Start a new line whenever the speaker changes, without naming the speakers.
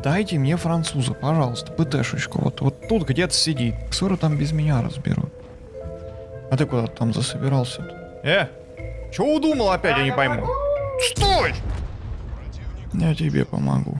дайте мне француза, пожалуйста, ПТшечку. Вот тут где-то сидит. Ссору там без меня разберут. А ты куда там засобирался-то? Чего удумал опять, я не пойму. Стой! Я тебе помогу.